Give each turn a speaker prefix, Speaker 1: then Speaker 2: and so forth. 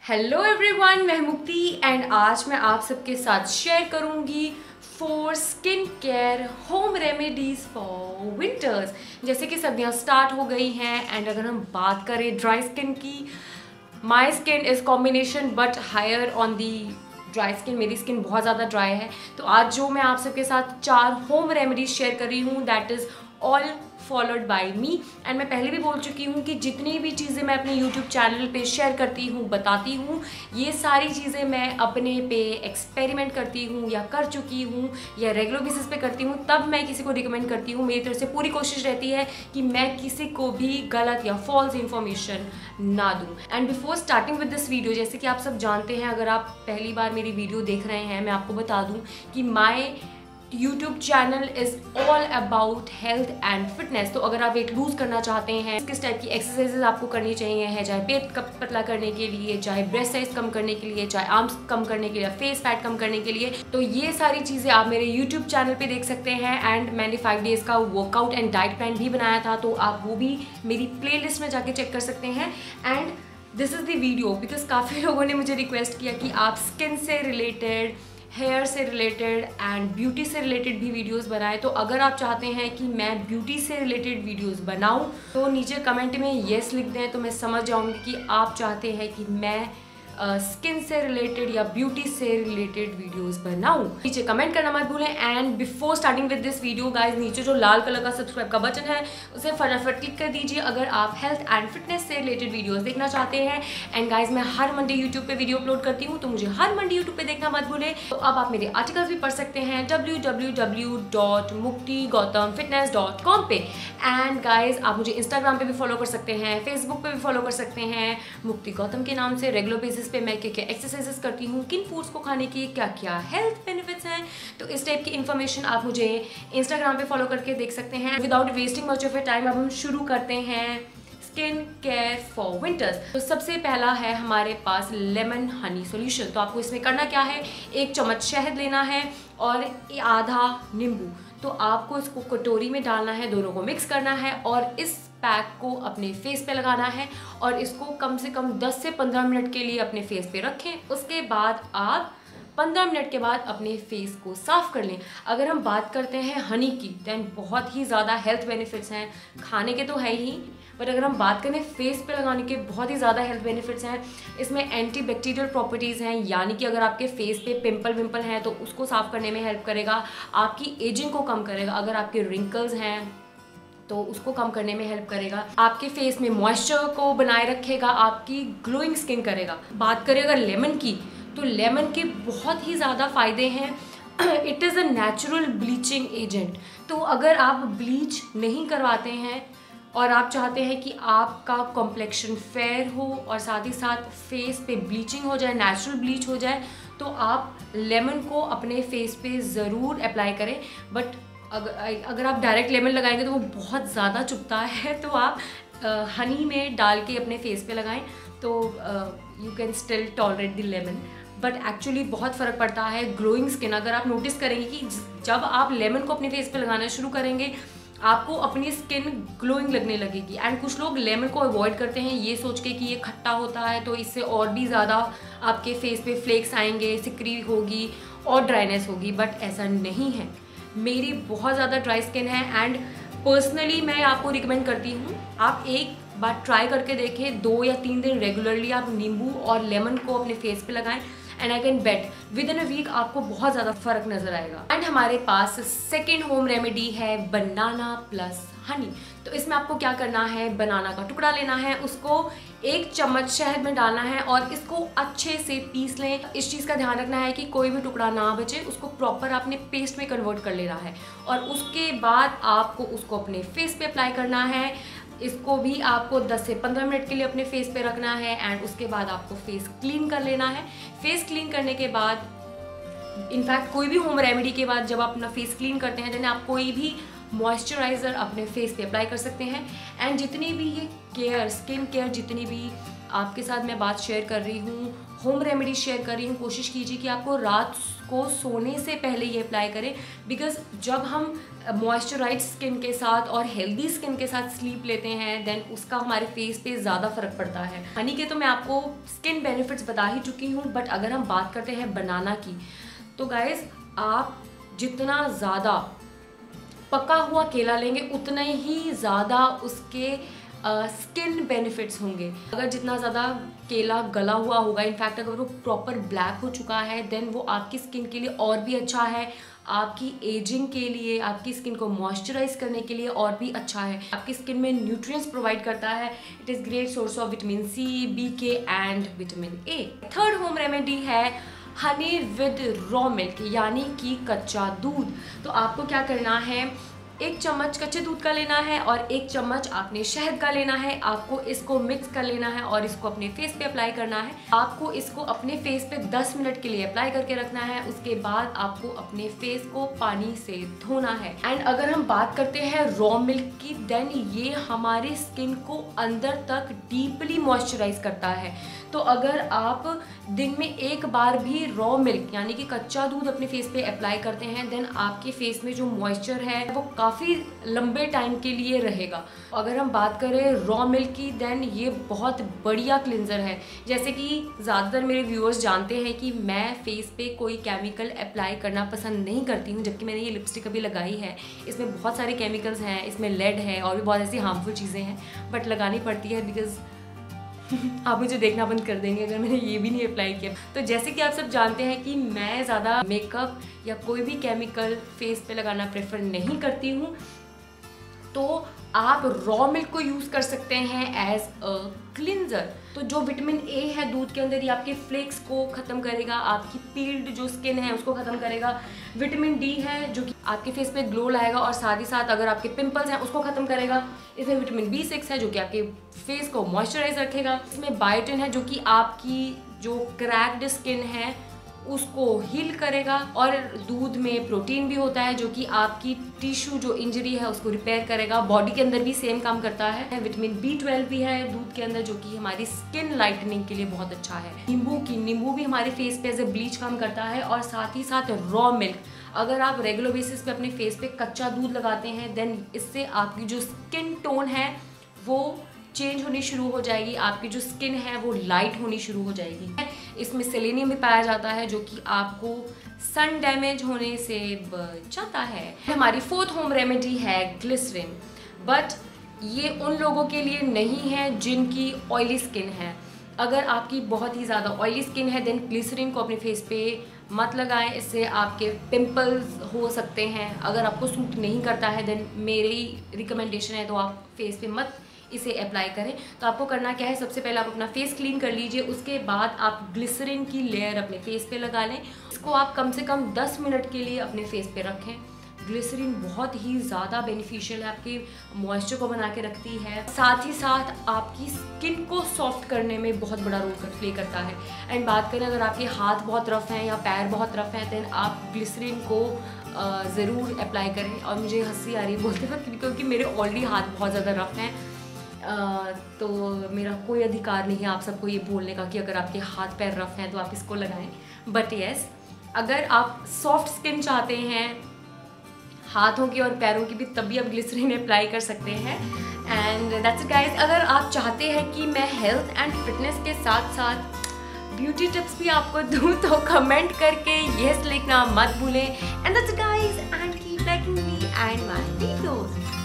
Speaker 1: Hello everyone, मैं मुक्ति and आज मैं आप सबके साथ शेयर करूंगी 4 skin care home remedies for winters. जैसे कि सर्दियां स्टार्ट हो गई हैं एंड अगर हम बात करें ड्राई स्किन की, my skin is combination but higher on the dry skin. मेरी स्किन बहुत ज़्यादा ड्राई है, तो आज जो मैं आप सबके साथ 4 होम रेमेडीज शेयर कर रही हूँ that is all followed by me. And मैं पहले भी बोल चुकी हूँ कि जितनी भी चीज़ें मैं अपने यूट्यूब चैनल पे शेयर करती हूँ, बताती हूँ, ये सारी चीज़ें मैं अपने पे एक्सपेरिमेंट करती हूँ या कर चुकी हूँ या रेगुलर बेसिस पे करती हूँ, तब मैं किसी को रिकमेंड करती हूँ। मेरी तरफ से पूरी कोशिश रहती है कि मैं किसी को भी गलत या फॉल्स इन्फॉर्मेशन ना दूँ। And before starting with this video, जैसे कि आप सब जानते हैं, अगर आप पहली बार मेरी वीडियो देख रहे हैं, मैं आपको बता दूँ कि my YouTube channel is all about health and fitness. तो अगर आप वेट लूज करना चाहते हैं, किस टाइप की एक्सरसाइजेज आपको करनी चाहिए है, चाहे पेट पतला करने के लिए, चाहे ब्रेस्ट साइज कम करने के लिए, चाहे आर्म्स कम करने के लिए, फेस फैट कम करने के लिए, तो ये सारी चीज़ें आप मेरे यूट्यूब चैनल पे देख सकते हैं। एंड मैंने 5 डेज़ का वर्कआउट एंड डाइट प्लान भी बनाया था, तो आप वो भी मेरी प्ले लिस्ट में जाके चेक कर सकते हैं। And this is the video because काफ़ी लोगों ने मुझे रिक्वेस्ट किया कि आप स्किन से रिलेटेड, हेयर से रिलेटेड एंड ब्यूटी से रिलेटेड भी वीडियोस बनाएं। तो अगर आप चाहते हैं कि मैं ब्यूटी से रिलेटेड वीडियोस बनाऊं तो नीचे कमेंट में येस लिख दें, तो मैं समझ जाऊंगी कि आप चाहते हैं कि मैं स्किन से रिलेटेड या ब्यूटी से रिलेटेड वीडियोस बनाऊं। नीचे कमेंट करना मत भूलें। And before starting with this video guys, नीचे जो लाल कलर का सब्सक्राइब का बटन है उसे फटाफट क्लिक कर दीजिए अगर आप हेल्थ एंड फिटनेस से रिलेटेड वीडियोस देखना चाहते हैं। एंड गाइज, मैं हर मंडे यूट्यूब पे वीडियो अपलोड करती हूँ, तो मुझे हर मंडे यूट्यूब पे देखना मत भूलें। तो अब आप मेरे आर्टिकल्स भी पढ़ सकते हैं www.muktigautamfitness.com पे। एंड गाइज, आप मुझे इंस्टाग्राम पे भी फॉलो कर सकते हैं, फेसबुक पे भी फॉलो कर सकते हैं मुक्ति गौतम के नाम से। रेगुलर बेसिस पे मैं क्या क्या एक्सरसाइजेस करती हूँ, किन फूड्स को खाने की क्या क्या हेल्थ बेनिफिट्स हैं, तो इस टाइप की इन्फॉर्मेशन आप मुझे इंस्टाग्राम पे फॉलो करके देख सकते हैं। Without wasting much of your time अब हम शुरू करते हैं स्किन केयर फॉर विंटर्स। तो सबसे पहला है हमारे पास लेमन हनी सॉल्यूशन। तो आपको इसमें करना क्या है, 1 चम्मच शहद लेना है और आधा नींबू। तो आपको इसको कटोरी में डालना है, दोनों को मिक्स करना है और इस पैक को अपने फेस पे लगाना है और इसको कम से कम 10 से 15 मिनट के लिए अपने फेस पे रखें। उसके बाद आप 15 मिनट के बाद अपने फेस को साफ कर लें। अगर हम बात करते हैं हनी की, दैन बहुत ही ज़्यादा हेल्थ बेनिफिट्स हैं, खाने के तो है ही, बट अगर हम बात करें फेस पे लगाने के, बहुत ही ज़्यादा हेल्थ बेनिफिट्स हैं। इसमें एंटी बैक्टीरियल प्रॉपर्टीज़ हैं, यानी कि अगर आपके फेस पे पिंपल विंपल हैं तो उसको साफ करने में हेल्प करेगा, आपकी एजिंग को कम करेगा, अगर आपके रिंकल्स हैं तो उसको कम करने में हेल्प करेगा, आपके फेस में मॉइस्चर को बनाए रखेगा, आपकी ग्लोइंग स्किन करेगा। बात करें अगर लेमन की, तो लेमन के बहुत ही ज़्यादा फ़ायदे हैं। It is a natural bleaching agent. तो अगर आप ब्लीच नहीं करवाते हैं और आप चाहते हैं कि आपका कॉम्प्लेक्शन फेयर हो और साथ ही साथ फेस पे ब्लीचिंग हो जाए, नेचुरल ब्लीच हो जाए, तो आप लेमन को अपने फेस पे ज़रूर अप्लाई करें। बट अगर आप डायरेक्ट लेमन लगाएंगे तो वो बहुत ज़्यादा चुभता है, तो आप हनी में डाल के अपने फेस पे लगाएं तो you can still tolerate the lemon. But actually बहुत फ़र्क पड़ता है ग्लोइंग स्किन। अगर आप नोटिस करेंगे कि जब आप लेमन को अपने फेस पे लगाना शुरू करेंगे, आपको अपनी स्किन ग्लोइंग लगने लगेगी। एंड कुछ लोग लेमन को अवॉइड करते हैं ये सोच के कि ये खट्टा होता है तो इससे और भी ज़्यादा आपके फेस पे फ्लेक्स आएंगे, सिकरी होगी और ड्राइनेस होगी, बट ऐसा नहीं है। मेरी बहुत ज़्यादा ड्राई स्किन है एंड पर्सनली मैं आपको रिकमेंड करती हूँ आप एक बार ट्राई करके देखें, 2 या 3 दिन रेगुलरली आप नींबू और लेमन को अपने फेस पे लगाएं and I can bet within a week आपको बहुत ज़्यादा फर्क नजर आएगा। एंड हमारे पास सेकेंड होम रेमेडी है बनाना प्लस हनी। तो इसमें आपको क्या करना है, बनाना का टुकड़ा लेना है, उसको 1 चम्मच शहद में डालना है और इसको अच्छे से पीस लें। इस चीज़ का ध्यान रखना है कि कोई भी टुकड़ा ना बचे, उसको प्रॉपर आपने पेस्ट में कन्वर्ट कर लेना है और उसके बाद आपको उसको अपने फेस पे अप्लाई करना है। इसको भी आपको 10 से 15 मिनट के लिए अपने फेस पे रखना है एंड उसके बाद आपको फेस क्लीन कर लेना है। फेस क्लीन करने के बाद, इनफैक्ट कोई भी होम रेमेडी के बाद जब आप अपना फेस क्लीन करते हैं, देन आप कोई भी मॉइस्चराइज़र अपने फेस पे अप्लाई कर सकते हैं। एंड जितनी भी ये केयर, स्किन केयर, जितनी भी आपके साथ मैं बात शेयर कर रही हूँ, होम रेमेडी शेयर कर रही हूँ, कोशिश कीजिए कि आपको रात को सोने से पहले ये अप्लाई करें। बिकॉज जब हम मॉइस्चराइज्ड स्किन के साथ और हेल्दी स्किन के साथ स्लीप लेते हैं, देन उसका हमारे फेस पे ज़्यादा फर्क पड़ता है। हनी के तो मैं आपको स्किन बेनिफिट्स बता ही चुकी हूँ, बट अगर हम बात करते हैं बनाना की, तो गाइज आप जितना ज़्यादा पका हुआ केला लेंगे उतने ही ज़्यादा उसके स्किन बेनिफिट्स होंगे। अगर जितना ज़्यादा केला गला हुआ होगा, इनफैक्ट अगर वो प्रॉपर ब्लैक हो चुका है, देन वो आपकी स्किन के लिए और भी अच्छा है, आपकी एजिंग के लिए, आपकी स्किन को मॉइस्चराइज करने के लिए और भी अच्छा है, आपकी स्किन में न्यूट्रिएंट्स प्रोवाइड करता है। It is great source of vitamin C, BK and vitamin A। Third home remedy है हनी विद रॉ मिल्क, यानी कि कच्चा दूध। तो आपको क्या करना है, 1 चम्मच कच्चे दूध का लेना है और 1 चम्मच आपने शहद का लेना है। आपको इसको मिक्स कर लेना है और इसको अपने फेस पे अप्लाई करना है। आपको इसको अपने फेस पे 10 मिनट के लिए अप्लाई करके रखना है। उसके बाद आपको अपने फेस को पानी से धोना है। एंड अगर हम बात करते हैं रॉ मिल्क की, देन ये हमारी स्किन को अंदर तक डीपली मॉइस्चराइज करता है। तो अगर आप दिन में 1 बार भी रॉ मिल्क यानी कि कच्चा दूध अपने फेस पे अप्लाई करते हैं, देन आपके फेस में जो मॉइस्चर है वो काफ़ी लंबे टाइम के लिए रहेगा। अगर हम बात करें रॉ मिल्क की, देन ये बहुत बढ़िया क्लिनजर है। जैसे कि ज़्यादातर मेरे व्यूअर्स जानते हैं कि मैं फेस पे कोई केमिकल अप्लाई करना पसंद नहीं करती हूँ, जबकि मैंने ये लिपस्टिक अभी लगाई है। इसमें बहुत सारे केमिकल्स हैं, इसमें लेड है और भी बहुत ऐसी हार्मफुल चीज़ें हैं, बट लगानी पड़ती है बिकॉज आप मुझे देखना बंद कर देंगे अगर मैंने ये भी नहीं अप्लाई किया। तो जैसे कि आप सब जानते हैं कि मैं ज़्यादा मेकअप या कोई भी केमिकल फेस पे लगाना प्रेफर नहीं करती हूँ, तो आप रॉ मिल्क को यूज़ कर सकते हैं एज अ क्लिनजर। तो जो विटामिन A है दूध के अंदर, ये आपके फ्लेक्स को ख़त्म करेगा, आपकी पील्ड जो स्किन है उसको ख़त्म करेगा। विटामिन D है जो कि आपके फेस पे ग्लो लाएगा और साथ ही साथ अगर आपके पिंपल्स हैं उसको ख़त्म करेगा। इसमें विटामिन B6 है जो कि आपके फेस को मॉइस्चराइज रखेगा। इसमें बायोटिन है जो कि आपकी जो क्रैक्ड स्किन है उसको हील करेगा। और दूध में प्रोटीन भी होता है जो कि आपकी टिश्यू जो इंजरी है उसको रिपेयर करेगा। बॉडी के अंदर भी सेम काम करता है। विटामिन B12 भी है दूध के अंदर जो कि हमारी स्किन लाइटनिंग के लिए बहुत अच्छा है। नींबू भी हमारे फेस पे एज ए ब्लीच काम करता है। और साथ ही साथ रॉ मिल्क, अगर आप रेगुलर बेसिस पे अपने फेस पे कच्चा दूध लगाते हैं, देन इससे आपकी जो स्किन टोन है वो चेंज होनी शुरू हो जाएगी, आपकी जो स्किन है वो लाइट होनी शुरू हो जाएगी। इसमें सेलेनियम भी पाया जाता है जो कि आपको सन डैमेज होने से बचाता है। हमारी फोर्थ होम रेमेडी है ग्लिसरीन, बट ये उन लोगों के लिए नहीं है जिनकी ऑयली स्किन है। अगर आपकी बहुत ही ज़्यादा ऑयली स्किन है, देन ग्लिसरीन को अपने फेस पे मत लगाएं, इससे आपके पिंपल्स हो सकते हैं। अगर आपको सूट नहीं करता है, देन मेरी रिकमेंडेशन है तो आप फेस पे मत इसे अप्लाई करें। तो आपको करना क्या है, सबसे पहले आप अपना फेस क्लीन कर लीजिए, उसके बाद आप ग्लिसरीन की लेयर अपने फेस पे लगा लें। इसको आप कम से कम 10 मिनट के लिए अपने फेस पे रखें। ग्लिसरीन बहुत ही ज़्यादा बेनिफिशियल है, आपके मॉइस्चर को बना के रखती है, साथ ही साथ आपकी स्किन को सॉफ्ट करने में बहुत बड़ा रोल प्ले करता है। एंड बात करें अगर आपके हाथ बहुत रफ़ हैं या पैर बहुत रफ़ हैं, देन आप ग्लिसरीन को ज़रूर अप्लाई करें। और मुझे हंसी आ रही है बोलते वक्त क्योंकि मेरे ऑलरेडी हाथ बहुत ज़्यादा रफ़ हैं, तो मेरा कोई अधिकार नहीं है आप सबको ये बोलने का कि अगर आपके हाथ पैर रफ़ हैं तो आप इसको लगाएं। बट येस, अगर आप सॉफ्ट स्किन चाहते हैं हाथों की और पैरों की भी, तभी आप ग्लिसरीन अप्लाई कर सकते हैं। And that's it guys. अगर आप चाहते हैं कि मैं हेल्थ एंड फिटनेस के साथ साथ ब्यूटी टिप्स भी आपको दूँ तो कमेंट करके येस लिखना मत भूलें। And that's it guys, and keep liking me and my videos.